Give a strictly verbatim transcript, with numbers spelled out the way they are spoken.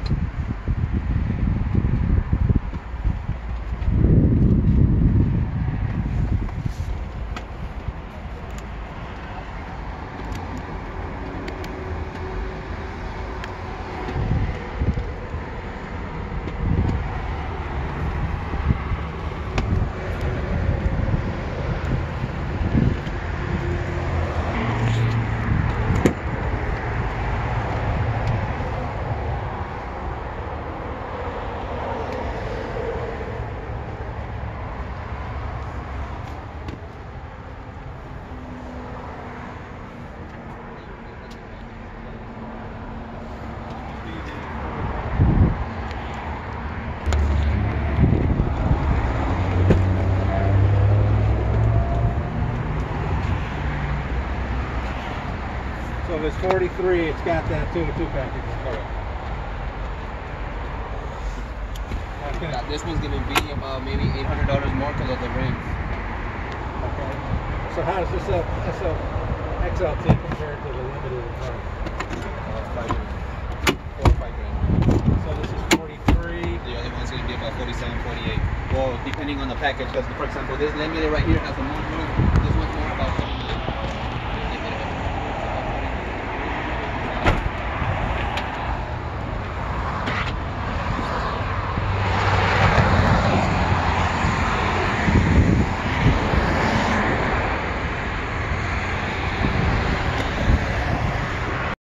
So if it's forty-three, it's got that two two package. Correct. That's gonna, Now, this one's gonna be about maybe eight hundred dollars more because of the rims. okay. So how does this uh, S L X L T compare to the limited in price? Uh, five grand. Four or five grand. So this is forty-three. The other one's gonna be about forty-seven, forty-eight. Well, depending on the package, because for example, this limited right here has a moonroof.